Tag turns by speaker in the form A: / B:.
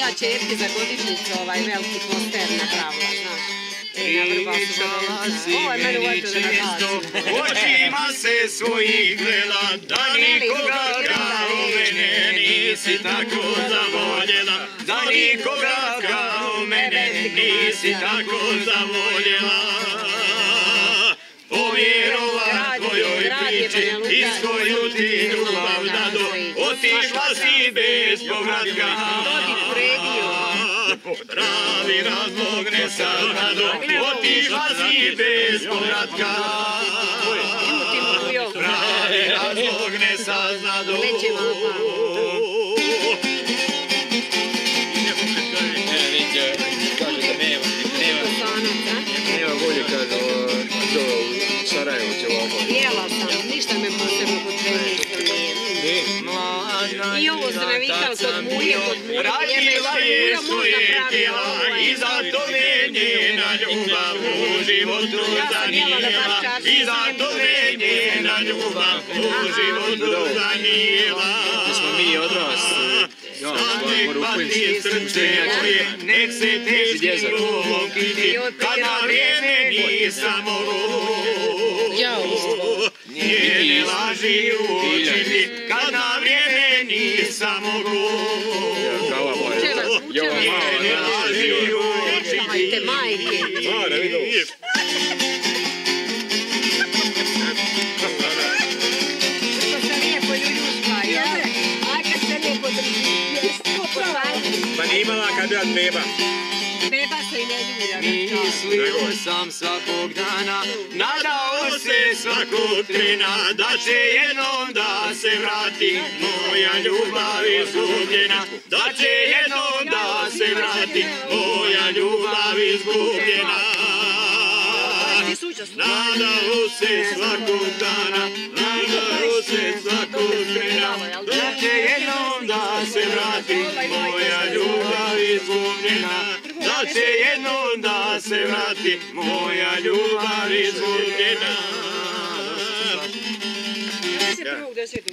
A: ja čerke za godišnjicu veliki poster napravila, znaš.
B: Pričala si meni često, očima se svojih gledala, da nikoga kao mene nisi tako zavoljela, da nikoga kao mene nisi tako zavoljela. Povjerova tvojoj priči, iskoju ti ljubav dado, otišla si bez povratka. Pravi razlog ne saznado, otišla si bez povratka. Pravi razlog ne saznado.
C: Kaže da nema volje, kaže, u Sarajevo će ovako.
A: Jela sam, ništa me posebno kod treninga nije. I ovo se navikao kod mulje,
B: Radila je svoje tijela i zato me njena ljubav u životu zanijela. I zato me njena ljubav u životu zanijela.
C: Mi smo mi odrasli.
B: Nek pati srce tvoje, nek se teški ukiti, kad na vrijeme nisam njene laži učiti, kad na vrijeme nisam njene laži učiti.
C: Pa nije imala kad je beba.
A: Beba se i ne ljubila.
B: Mislio sam svakog dana, nadao se svakog trena, da će jednom da se vrati moja ljubav izgubljena, da će jednom da se vrati moja ljubav izgubljena. Nadao se svakog dana, nadao se svakog trena, da će jednom da se vrati moja ljubav izgubljena, da će jednom da se vrati moja ljubav izgubljena.